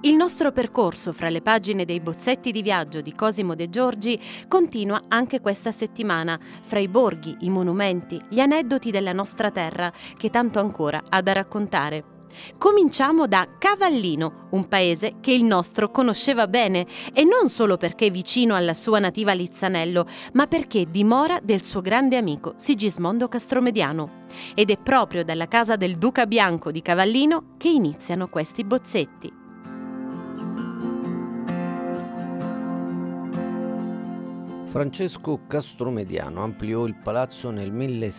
Il nostro percorso fra le pagine dei bozzetti di viaggio di Cosimo De Giorgi continua anche questa settimana, fra i borghi, i monumenti, gli aneddoti della nostra terra che tanto ancora ha da raccontare. Cominciamo da Cavallino, un paese che il nostro conosceva bene, e non solo perché è vicino alla sua nativa Lizzanello, ma perché dimora del suo grande amico Sigismondo Castromediano. Ed è proprio dalla casa del Duca Bianco di Cavallino che iniziano questi bozzetti. Francesco Castromediano ampliò il palazzo nel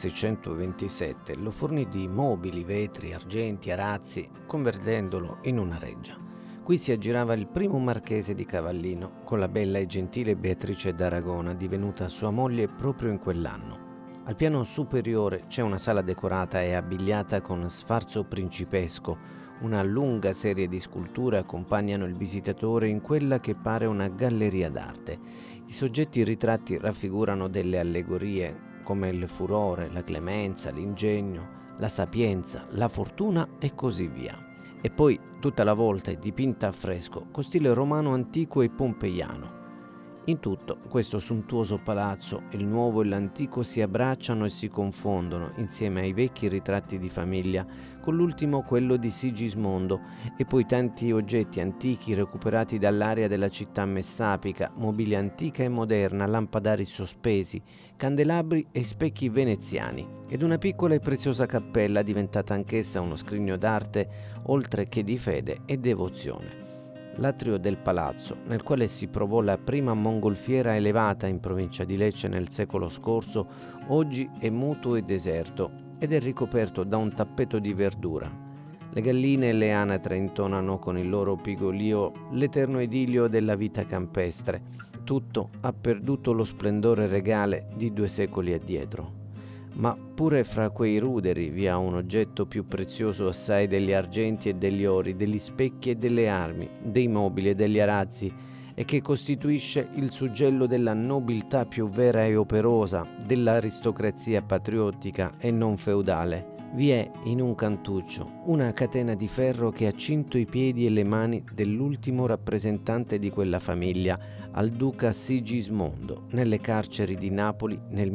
1627 e lo fornì di mobili, vetri, argenti, arazzi, convertendolo in una reggia. Qui si aggirava il primo marchese di Cavallino, con la bella e gentile Beatrice d'Aragona, divenuta sua moglie proprio in quell'anno. Al piano superiore c'è una sala decorata e abbigliata con sfarzo principesco. Una lunga serie di sculture accompagnano il visitatore in quella che pare una galleria d'arte. I soggetti ritratti raffigurano delle allegorie come il furore, la clemenza, l'ingegno, la sapienza, la fortuna e così via. E poi tutta la volta è dipinta a fresco con stile romano antico e pompeiano. In tutto questo sontuoso palazzo il nuovo e l'antico si abbracciano e si confondono insieme ai vecchi ritratti di famiglia, con l'ultimo quello di Sigismondo, e poi tanti oggetti antichi recuperati dall'area della città messapica, mobilia antica e moderna, lampadari sospesi, candelabri e specchi veneziani, ed una piccola e preziosa cappella diventata anch'essa uno scrigno d'arte oltre che di fede e devozione. L'atrio del palazzo, nel quale si provò la prima mongolfiera elevata in provincia di Lecce nel secolo scorso, oggi è muto e deserto ed è ricoperto da un tappeto di verdura. Le galline e le anatre intonano con il loro pigolio l'eterno idillio della vita campestre. Tutto ha perduto lo splendore regale di 2 secoli addietro. Ma pure fra quei ruderi vi ha un oggetto più prezioso assai degli argenti e degli ori, degli specchi e delle armi, dei mobili e degli arazzi, e che costituisce il suggello della nobiltà più vera e operosa, dell'aristocrazia patriottica e non feudale. Vi è in un cantuccio una catena di ferro che ha cinto i piedi e le mani dell'ultimo rappresentante di quella famiglia, al duca Sigismondo, nelle carceri di Napoli nel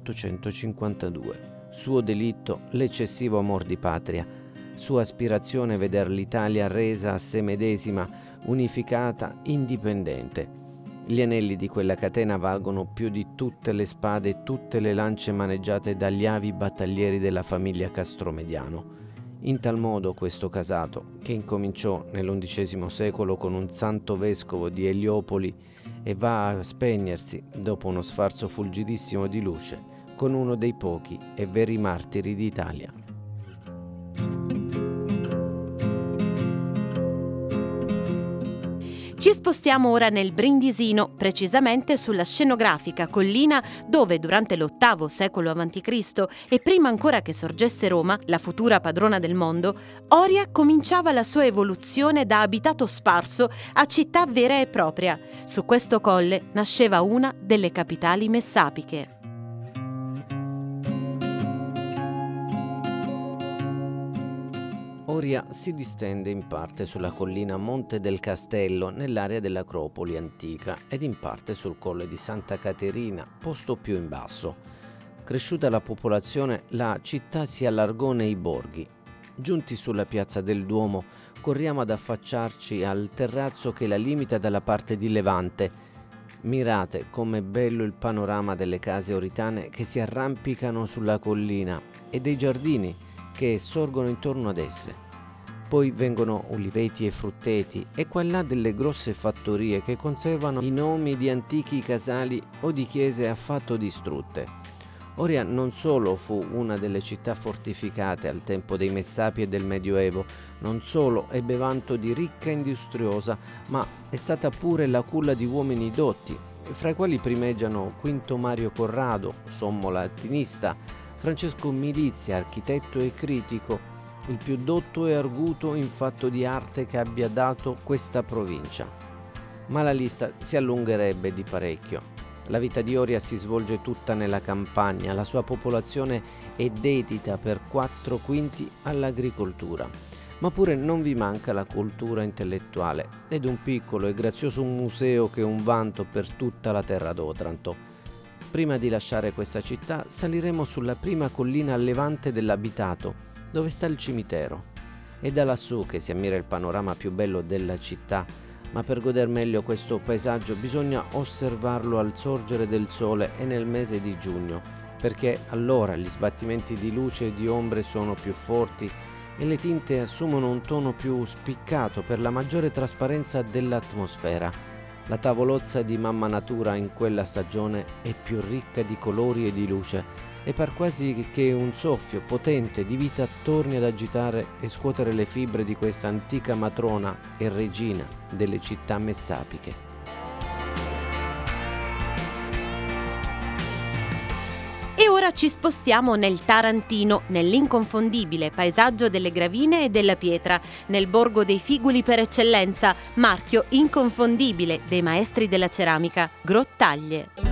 1852. Suo delitto l'eccessivo amor di patria, sua aspirazione veder l'Italia resa a sé medesima, unificata, indipendente. Gli anelli di quella catena valgono più di tutte le spade e tutte le lance maneggiate dagli avi battaglieri della famiglia Castromediano. In tal modo questo casato, che incominciò nell'XI secolo con un santo vescovo di Eliopoli e va a spegnersi dopo uno sfarzo fulgidissimo di luce con uno dei pochi e veri martiri d'Italia. Ci spostiamo ora nel Brindisino, precisamente sulla scenografica collina dove durante l'VIII secolo a.C. e prima ancora che sorgesse Roma, la futura padrona del mondo, Oria cominciava la sua evoluzione da abitato sparso a città vera e propria. Su questo colle nasceva una delle capitali messapiche. Oria si distende in parte sulla collina Monte del Castello nell'area dell'Acropoli antica ed in parte sul colle di Santa Caterina, posto più in basso. Cresciuta la popolazione, la città si allargò nei borghi. Giunti sulla piazza del Duomo, corriamo ad affacciarci al terrazzo che la limita dalla parte di levante. Mirate com'è bello il panorama delle case oritane che si arrampicano sulla collina e dei giardini che sorgono intorno ad esse. Poi vengono uliveti e frutteti e qua e là delle grosse fattorie che conservano i nomi di antichi casali o di chiese affatto distrutte. Oria non solo fu una delle città fortificate al tempo dei Messapi e del Medioevo, non solo ebbe vanto di ricca e industriosa, ma è stata pure la culla di uomini dotti, fra i quali primeggiano Quinto Mario Corrado, sommo latinista, Francesco Milizia, architetto e critico, il più dotto e arguto in fatto di arte che abbia dato questa provincia. Ma la lista si allungherebbe di parecchio. La vita di Oria si svolge tutta nella campagna, la sua popolazione è dedita per 4/5 all'agricoltura. Ma pure non vi manca la cultura intellettuale ed un piccolo e grazioso museo che è un vanto per tutta la terra d'Otranto. Prima di lasciare questa città saliremo sulla prima collina a levante dell'abitato, dove sta il cimitero. È da lassù che si ammira il panorama più bello della città, ma per goder meglio questo paesaggio bisogna osservarlo al sorgere del sole e nel mese di giugno, perché allora gli sbattimenti di luce e di ombre sono più forti e le tinte assumono un tono più spiccato per la maggiore trasparenza dell'atmosfera. La tavolozza di mamma natura in quella stagione è più ricca di colori e di luce e par quasi che un soffio potente di vita torni ad agitare e scuotere le fibre di questa antica matrona e regina delle città messapiche. E ora ci spostiamo nel Tarantino, nell'inconfondibile paesaggio delle gravine e della pietra, nel borgo dei figuli per eccellenza, marchio inconfondibile dei maestri della ceramica, Grottaglie.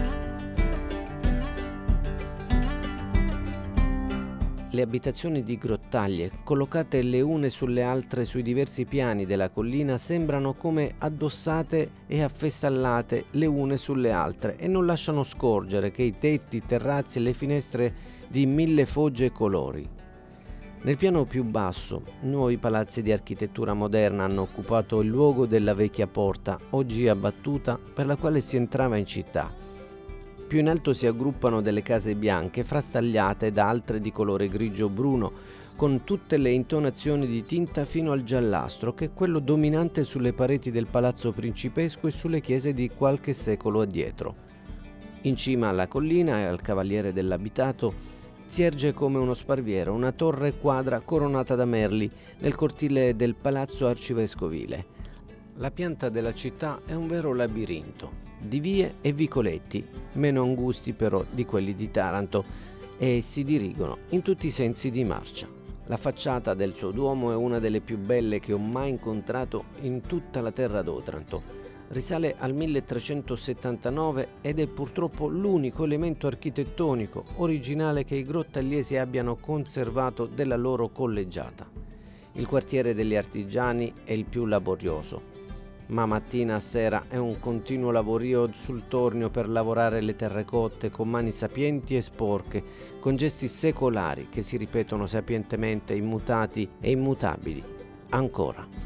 Le abitazioni di Grottaglie, collocate le une sulle altre sui diversi piani della collina, sembrano come addossate e affestallate le une sulle altre e non lasciano scorgere che i tetti, i terrazzi e le finestre di mille fogge e colori. Nel piano più basso, nuovi palazzi di architettura moderna hanno occupato il luogo della vecchia porta, oggi abbattuta, per la quale si entrava in città. Più in alto si aggruppano delle case bianche frastagliate da altre di colore grigio-bruno, con tutte le intonazioni di tinta fino al giallastro, che è quello dominante sulle pareti del palazzo principesco e sulle chiese di qualche secolo addietro. In cima alla collina e al cavaliere dell'abitato si erge come uno sparviero una torre quadra coronata da merli nel cortile del palazzo arcivescovile. La pianta della città è un vero labirinto di vie e vicoletti, meno angusti però di quelli di Taranto, e si dirigono in tutti i sensi di marcia. La facciata del suo duomo è una delle più belle che ho mai incontrato in tutta la terra d'Otranto. Risale al 1379 ed è purtroppo l'unico elemento architettonico originale che i grottagliesi abbiano conservato della loro collegiata. Il quartiere degli artigiani è il più laborioso, ma mattina a sera è un continuo lavorio sul tornio per lavorare le terracotte con mani sapienti e sporche, con gesti secolari che si ripetono sapientemente, immutati e immutabili, ancora.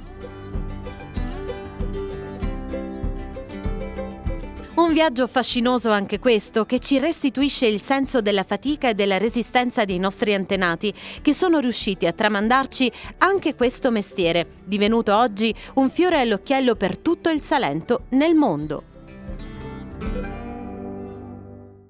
Un viaggio fascinoso anche questo, che ci restituisce il senso della fatica e della resistenza dei nostri antenati, che sono riusciti a tramandarci anche questo mestiere, divenuto oggi un fiore all'occhiello per tutto il Salento nel mondo.